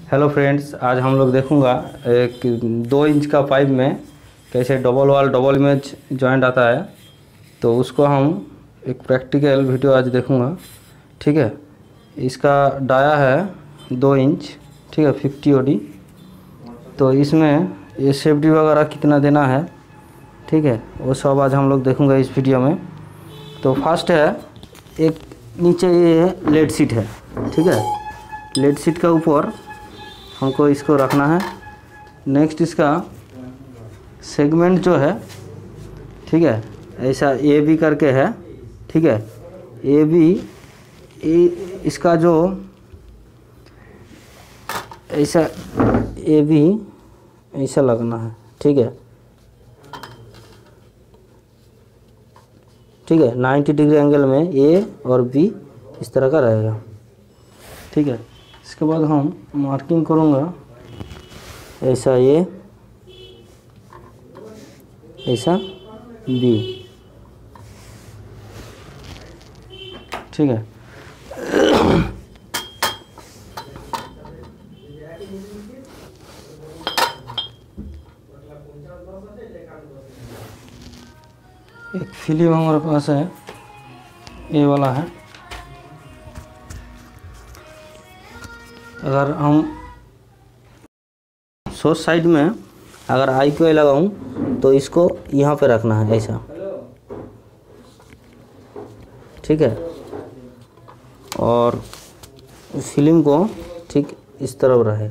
Hello friends, आज हम लोग देखूंगा एक 2 इंच का पाइप में कैसे double wall double image joint आता है। तो उसको हम एक प्रैक्टिकल वीडियो आज देखूंगा। ठीक है, इसका डाया है 2 इंच, ठीक है, 50 OD। तो इसमें ये सेफ्टी वगैरह कितना देना है, ठीक है, वो सब आज हम लोग देखूंगा इस वीडियो में। तो फर्स्ट है, एक नीचे ये लेड सीट है, ठीक है, लेड सीट का ऊपर हमको इसको रखना है। नेक्स्ट इसका सेगमेंट जो है, ठीक है, ऐसा ए बी करके है, ठीक है, ए बी इसका जो ऐसा ए बी ऐसा लगना है, ठीक है, ठीक है, 90 डिग्री एंगल में ए और बी इस तरह का रहेगा, ठीक है। इसके बाद हम मार्किंग करूँगा, ऐसा ए, ऐसा बी, ठीक है। एक फिल्म हमारे पास है, ये वाला है। अगर हम सोर्स साइड में अगर आई क्यू आई लगाऊं तो इसको यहाँ पे रखना है ऐसा, ठीक है, और फिल्म को ठीक इस तरफ रहेगा,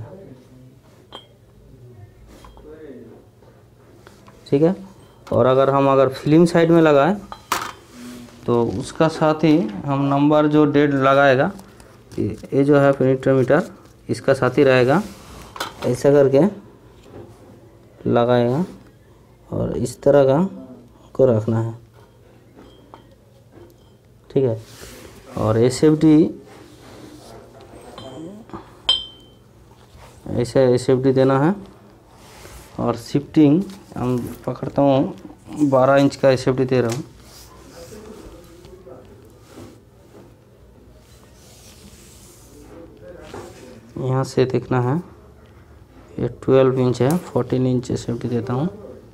ठीक है। और अगर फिल्म साइड में लगाए तो उसका साथ ही हम नंबर जो डेट लगाएगा, ये जो है पेनीमीटर मीटर, इसका साथ ही रहेगा, ऐसा करके लगाएगा और इस तरह का को रखना है, ठीक है। और एसएफडी ऐसे एसएफडी देना है। और शिफ्टिंग हम पकड़ता हूँ, 12 इंच का एसएफडी दे रहा हूँ। यहाँ से देखना है, ये 12 इंच है, 14 इंच सेफ्टी देता हूँ।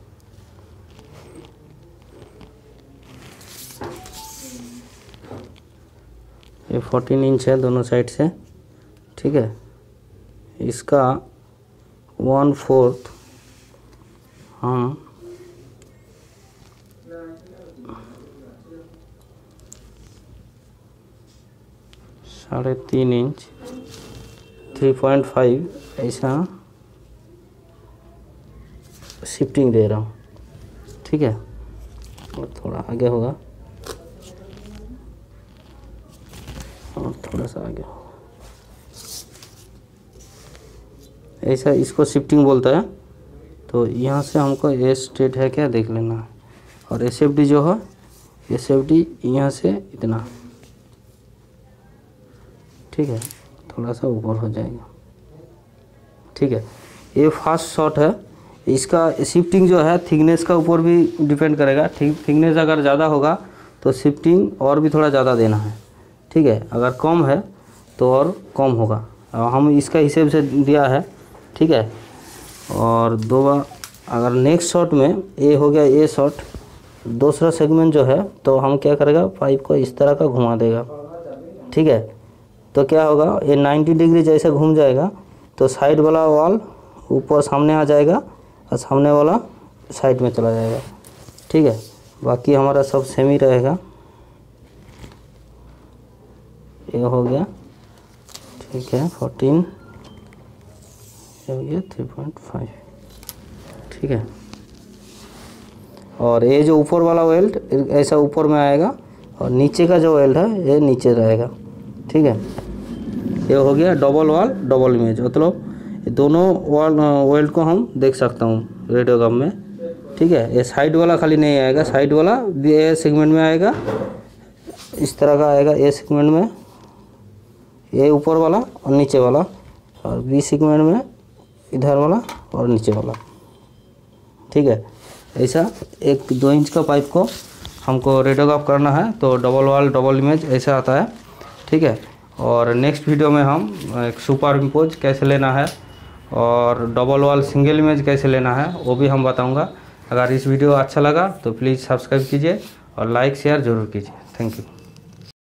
ये 14 इंच है दोनों साइड से, ठीक है। इसका 1/4 हम 3.5 इंच 3.5 ऐसा शिफ्टिंग दे रहा हूँ, ठीक है। और थोड़ा आगे होगा और थोड़ा सा आगे होगा, ऐसा इसको शिफ्टिंग बोलता है। तो यहाँ से हमको ए स्ट्रेट है क्या देख लेना है। और एसएफडी जो है, एसएफडी यहाँ से इतना, ठीक है, थोड़ा सा ऊपर हो जाएगा, ठीक है। ये फर्स्ट शॉट है। इसका शिफ्टिंग जो है थिकनेस का ऊपर भी डिपेंड करेगा। थिकनेस अगर ज़्यादा होगा तो शिफ्टिंग और भी थोड़ा ज़्यादा देना है, ठीक है। अगर कम है तो और कम होगा, और हम इसका हिसाब से दिया है, ठीक है। और 2 बार अगर नेक्स्ट शॉट में ये हो गया, ये शॉट दूसरा सेगमेंट जो है, तो हम क्या करेगा, पाइप को इस तरह का घुमा देगा, ठीक है। तो क्या होगा, ये 90 डिग्री जैसे घूम जाएगा तो साइड वाला वॉल ऊपर सामने आ जाएगा और सामने वाला साइड में चला जाएगा, ठीक है। बाकी हमारा सब सेम ही रहेगा। ये हो गया, ठीक है, 14, ये हो गया 3.5, ठीक है। और ये जो ऊपर वाला वेल्ड ऐसा ऊपर में आएगा और नीचे का जो वेल्ड है ये नीचे रहेगा, ठीक है। ये हो गया डबल वॉल डबल इमेज, मतलब दोनों वॉल वेल्ड को हम देख सकता हूँ रेडियोग्राम में, ठीक है। ये साइड वाला खाली नहीं आएगा, साइड वाला भी ए सेगमेंट में आएगा, इस तरह का आएगा ए सेगमेंट में, ये ऊपर वाला और नीचे वाला, और बी सेगमेंट में इधर वाला और नीचे वाला, ठीक है। ऐसा एक 2 इंच का पाइप को हमको रेडियोग्राफ करना है, तो डबल वॉल डबल इमेज ऐसा आता है, ठीक है। और नेक्स्ट वीडियो में हम एक सुपर इम्पोज कैसे लेना है और डबल वॉल सिंगल इमेज कैसे लेना है वो भी हम बताऊंगा। अगर इस वीडियो अच्छा लगा तो प्लीज़ सब्सक्राइब कीजिए और लाइक शेयर ज़रूर कीजिए। Thank you.